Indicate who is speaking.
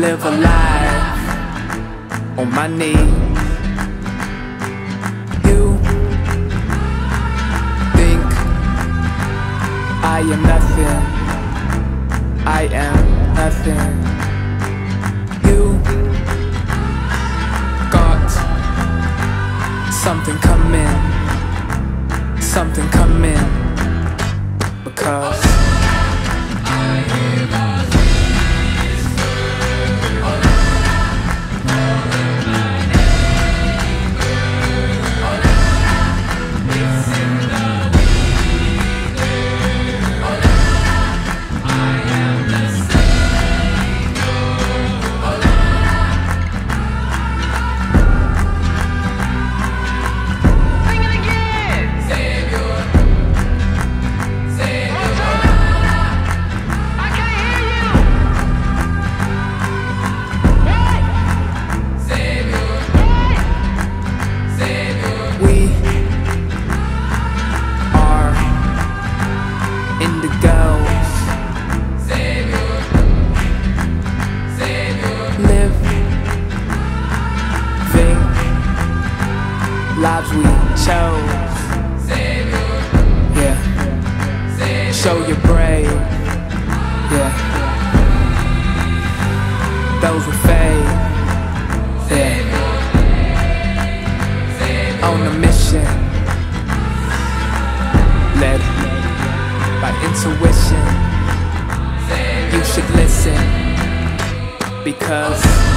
Speaker 1: live a life on my knees. You think I am nothing, I am nothing. You got something coming, something coming, because lives we chose. Yeah. Show you're brave. Yeah. Those with faith. Yeah. On a mission, led by intuition. You should listen, because